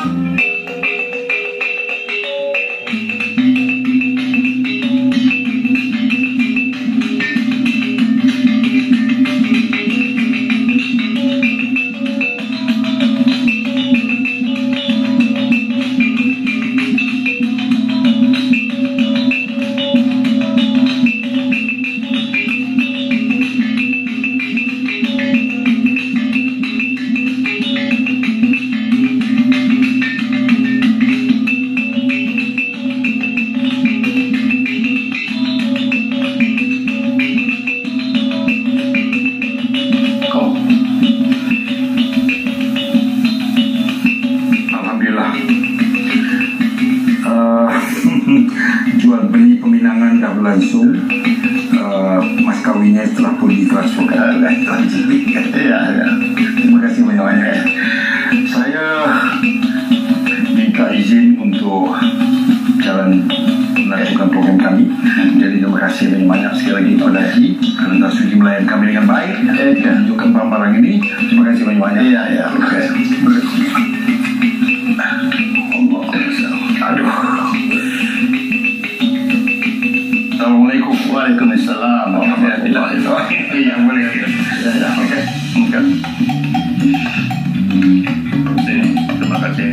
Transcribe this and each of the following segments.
Jual beli peminangan dah berlangsung. Mas kawinnya telah pun ditransferkan. Terima kasih banyak-banyak. Saya minta izin untuk jalan melakukan program kami. Jadi terima kasih banyak-banyak sekali lagi kepada Haji kerana sudi melayan kami dengan baik dan menunjukkan barang-barang ini. Terima kasih banyak-banyak. Ya. Okay. Aduh. Assalamualaikum. Waalaikumsalam warahmatullahi wabarakatuh. Yang boleh. Ya. Okey. Terima kasih.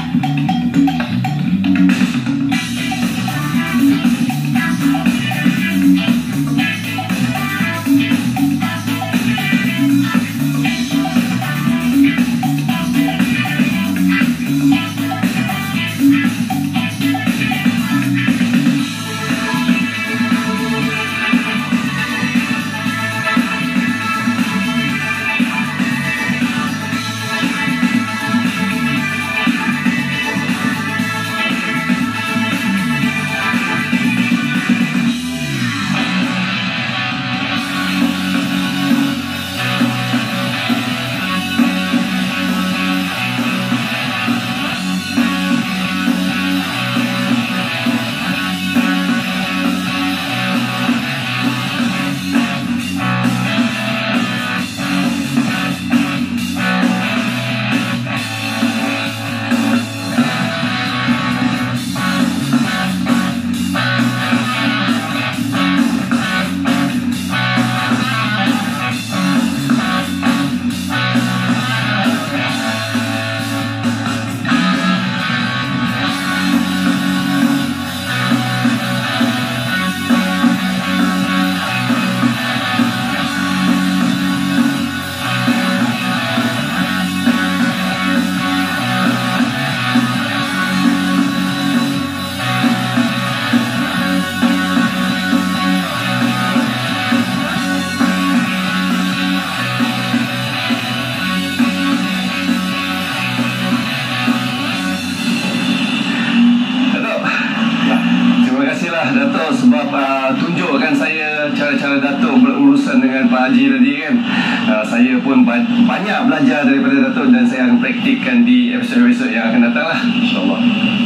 Datuk sebab tunjukkan saya cara-cara Datuk berurusan dengan Pak Haji tadi kan. Saya pun banyak belajar daripada Datuk dan saya akan praktikkan di episod-episod yang akan datang lah, insyaAllah.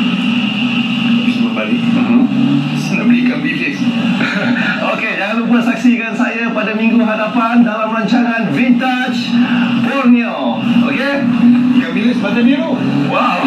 Sebelum balik saya nak belikan bilik. Okey, jangan lupa saksikan saya pada minggu hadapan dalam rancangan Vintage Borneo. Okey, Ikan bilik sepatah biru. wow.